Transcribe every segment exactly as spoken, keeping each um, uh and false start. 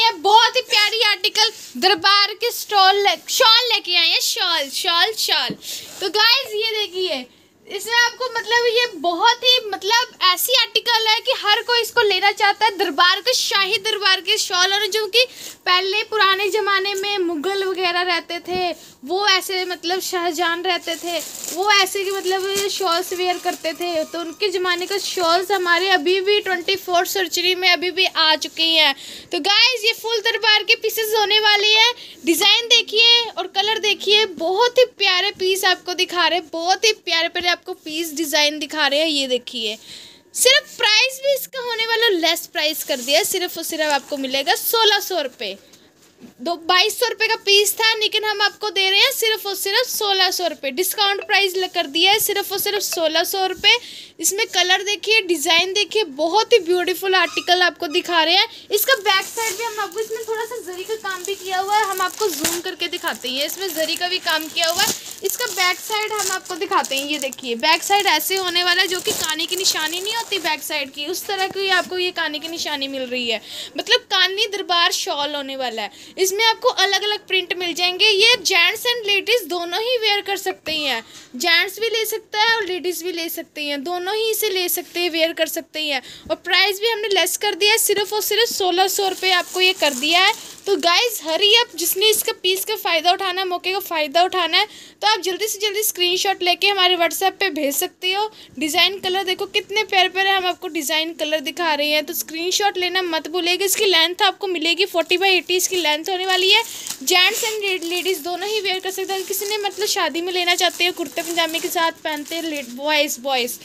हैं बहुत ही प्यारी आर्टिकल, दरबार के स्टॉल शॉल लेके आए हैं, शॉल शॉल शॉल। तो गाइज ये देखिए, इसमें आपको मतलब ये बहुत ही मतलब ऐसी आर्टिकल है कि हर कोई इसको लेना चाहता है। दरबार के शाही दरबार के शॉल, और जो कि पहले पुराने ज़माने में मुगल वगैरह रहते थे, वो ऐसे मतलब शाहजहां रहते थे, वो ऐसे कि मतलब शॉल्स वेयर करते थे। तो उनके ज़माने का शॉल्स हमारे अभी भी ट्वेंटी फोर्थ सेंचुरी में अभी भी आ चुकी हैं। तो गाइज ये फुल दरबार के पीसेस होने वाले हैं। डिज़ाइन देखिए और कलर देखिए, बहुत ही प्यारे पीस आपको दिखा रहे हैं, बहुत ही प्यारे प्यारे आपको पीस डिज़ाइन दिखा रहे हैं। ये देखिए, सिर्फ प्राइस भी इसका होने वाला लेस प्राइस कर दिया है, सिर्फ और सिर्फ आपको मिलेगा सोलह सौ रुपये। दो बाईस सौ रुपये का पीस था, लेकिन हम आपको दे रहे हैं सिर्फ और सिर्फ सोलह सौ रुपये। डिस्काउंट प्राइस कर दिया है सिर्फ और सिर्फ सोलह सौ रुपये। इसमें कलर देखिए, डिज़ाइन देखिए, बहुत ही ब्यूटीफुल आर्टिकल आपको दिखा रहे हैं। इसका बैक साइड भी हम आपको, इसमें थोड़ा सा जरी का काम भी किया हुआ है, हम आपको जूम करके दिखाते हैं। इसमें जरी का भी काम किया हुआ है। इसका बैक साइड हम आपको दिखाते हैं। ये देखिए, बैक साइड ऐसे होने वाला है, जो कि कानी की निशानी नहीं होती बैक साइड की, उस तरह की आपको ये कानी की निशानी मिल रही है। मतलब कानी दरबार शॉल होने वाला है। इसमें आपको अलग अलग प्रिंट मिल जाएंगे। ये जेंट्स एंड लेडीज़ दोनों ही वेयर कर सकते हैं। जेंट्स भी ले सकता है और लेडीज़ भी ले सकती हैं, दोनों ही इसे ले सकते हैं, वेयर कर सकते हैं। और प्राइस भी हमने लेस कर दिया है, सिर्फ और सिर्फ सोलह सौ रुपये आपको ये कर दिया है। तो गाइज हरी अप, जिसने इसका पीस का फ़ायदा उठाना है, मौके का फ़ायदा उठाना है, तो आप जल्दी से जल्दी स्क्रीनशॉट लेके हमारे व्हाट्सएप पे भेज सकते हो। डिज़ाइन कलर देखो कितने प्यारे प्यारे हम आपको डिज़ाइन कलर दिखा रहे हैं, तो स्क्रीनशॉट लेना मत भूलिएगा। इसकी लेंथ आपको मिलेगी फोर्टी बाई एटी इसकी लेंथ होने वाली है। जेंट्स एंड लेडीज़ दोनों ही वेयर कर सकते हैं। किसी ने मतलब शादी में लेना चाहते हैं, कुर्ते पजामे के साथ पहनते हैं बॉयज़ बॉयज़,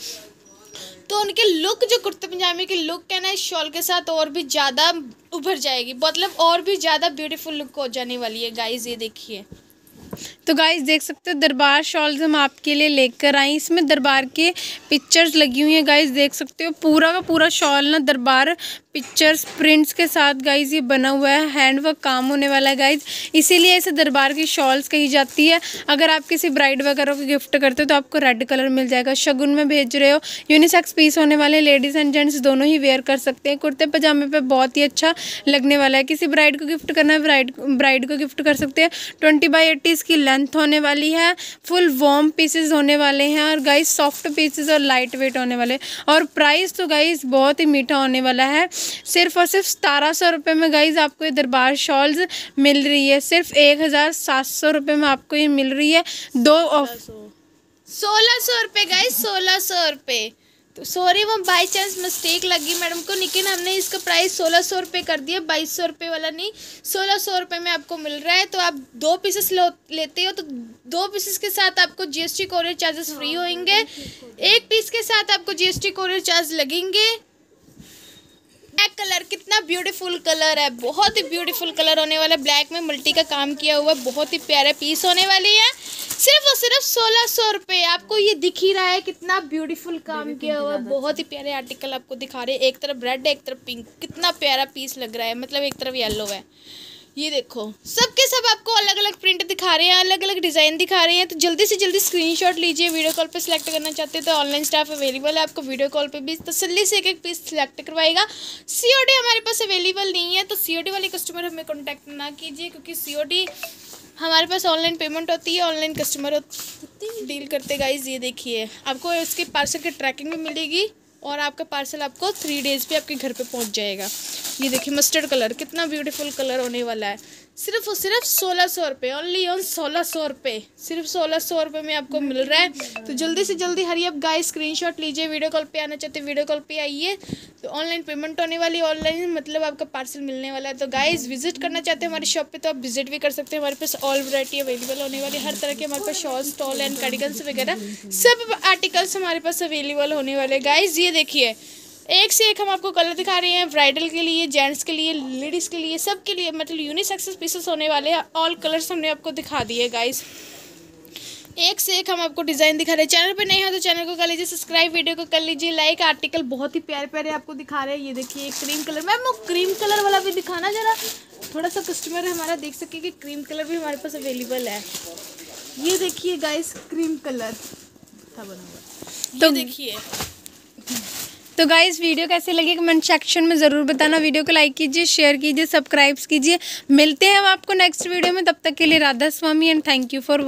तो उनके लुक जो कुर्ते पजामे की लुक है ना, इस शॉल के साथ और भी ज़्यादा उभर जाएगी, मतलब और भी ज़्यादा ब्यूटीफुल लुक हो जाने वाली है। गाइस ये देखिए, तो गाइस देख सकते हो दरबार शॉल्स हम आपके लिए लेकर आए। इसमें दरबार के पिक्चर्स लगी हुई हैं। गाइस देख सकते हो पूरा का पूरा शॉल ना दरबार पिक्चर्स प्रिंट्स के साथ गाइस ये बना हुआ है, हैंडवर्क काम होने वाला है गाइस, इसीलिए इसे दरबार की शॉल्स कही जाती है। अगर आप किसी ब्राइड वगैरह को गिफ्ट करते हो तो आपको रेड कलर मिल जाएगा। शगुन में भेज रहे हो, यूनिसेक्स पीस होने वाले, लेडीज़ एंड जेंट्स दोनों ही वेयर कर सकते हैं। कुर्ते पजामे पे बहुत ही अच्छा लगने वाला है। किसी ब्राइड को गिफ्ट करना है, ब्राइड ब्राइड को गिफ्ट कर सकते हैं। ट्वेंटी बाई एट्टी इसकी लेंथ होने वाली है। फुल वॉर्म पीसेस होने वाले हैं और गाइस सॉफ्ट पीसेस और लाइट वेट होने वाले। और प्राइस तो गाइस बहुत ही मीठा होने वाला है। सिर्फ और सिर्फ सतारह सौ रुपये में गाइस आपको ये दरबार शॉल्स मिल रही है। सिर्फ एक हज़ार सात सौ रुपये में आपको ये मिल रही है। दो ऑफ सोलह सौ रुपये गाइस, सोलह सौ रुपये। तो सॉरी वो बाई चांस मिस्टेक लगी मैडम को, लेकिन हमने इसका प्राइस सोलह सौ रुपये कर दिया, बाईस सौ रुपये वाला नहीं, सोलह सौ रुपये में आपको मिल रहा है। तो आप दो पीसेस लेते हो तो दो पीसेस के साथ आपको जीएसटी कोरियर चार्जेस फ्री होंगे। एक पीस के साथ आपको जीएसटी कोरियर चार्ज लगेंगे। ब्लैक कलर कितना ब्यूटीफुल कलर है, बहुत ही ब्यूटीफुल कलर होने वाला है। ब्लैक में मल्टी का काम किया हुआ, बहुत ही प्यारे पीस होने वाली है। सिर्फ और सिर्फ सोलह सौ रुपये। आपको ये दिख ही रहा है कितना ब्यूटीफुल काम किया हुआ है, बहुत ही प्यारे आर्टिकल आपको दिखा रहे हैं। एक तरफ रेड है, एक तरफ पिंक, कितना प्यारा पीस लग रहा है, मतलब एक तरफ येलो है। ये देखो सबके सब आपको अलग अलग प्रिंट दिखा रहे हैं, अलग अलग डिज़ाइन दिखा रहे हैं। तो जल्दी से जल्दी स्क्रीनशॉट लीजिए। वीडियो कॉल पे सिलेक्ट करना चाहते हैं तो ऑनलाइन स्टाफ अवेलेबल है, आपको वीडियो कॉल पे भी तसल्ली से एक एक पीस सिलेक्ट करवाएगा। सीओडी हमारे पास अवेलेबल नहीं है, तो सीओडी वाले कस्टमर हमें कॉन्टैक्ट ना कीजिए, क्योंकि सीओडी हमारे पास ऑनलाइन पेमेंट होती है, ऑनलाइन कस्टमर डील करते गाइज। ये देखिए आपको इसके पार्सल की ट्रैकिंग भी मिलेगी और आपका पार्सल आपको थ्री डेज़ पे आपके घर पे पहुंच जाएगा। ये देखिए मस्टर्ड कलर, कितना ब्यूटीफुल कलर होने वाला है। सिर्फ और सिर्फ सोलह सौ रुपये, ओनली ऑन सोलह सौ रुपये, सिर्फ सोलह सौ रुपये में आपको मिल रहा है। तो जल्दी से जल्दी हरी अप गाइस, स्क्रीनशॉट लीजिए। वीडियो कॉल पे आना चाहते हैं वीडियो कॉल पे आइए। तो ऑनलाइन पेमेंट होने वाली, ऑनलाइन मतलब आपका पार्सल मिलने वाला है। तो गाइस विजिट करना चाहते हैं हमारी शॉप पे तो आप विजिट भी कर सकते हैं। हमारे पास ऑल वैरायटी अवेलेबल होने वाली, हर तरह के हमारे पास शॉल स्टॉल एंड कार्डिगन्स वगैरह सब आर्टिकल्स हमारे पास अवेलेबल होने वाले। गाइस ये देखिए एक से एक हम आपको कलर दिखा रहे हैं, ब्राइडल के लिए, जेंट्स के लिए, लेडीज़ के लिए, सब के लिए, मतलब यूनिसेक्स पीसेस होने वाले हैं। ऑल कलर्स हमने आपको दिखा दिए गाइस, एक से एक हम आपको डिज़ाइन दिखा रहे हैं। चैनल पे नहीं हो तो चैनल को कर लीजिए सब्सक्राइब, वीडियो को कर लीजिए लाइक। आर्टिकल बहुत ही प्यारे प्यारे आपको दिखा रहे हैं। ये देखिए क्रीम कलर, मैम वो क्रीम कलर वाला भी दिखाना जरा, थोड़ा सा कस्टमर हमारा देख सके कि क्रीम कलर भी हमारे पास अवेलेबल है। ये देखिए गाइस क्रीम कलर था बना हुआ, तो देखिए तो गाइस वीडियो कैसे लगी कमेंट सेक्शन में ज़रूर बताना। वीडियो को लाइक कीजिए, शेयर कीजिए, सब्सक्राइब कीजिए। मिलते हैं हम आपको नेक्स्ट वीडियो में, तब तक के लिए Radha Swami and thank you for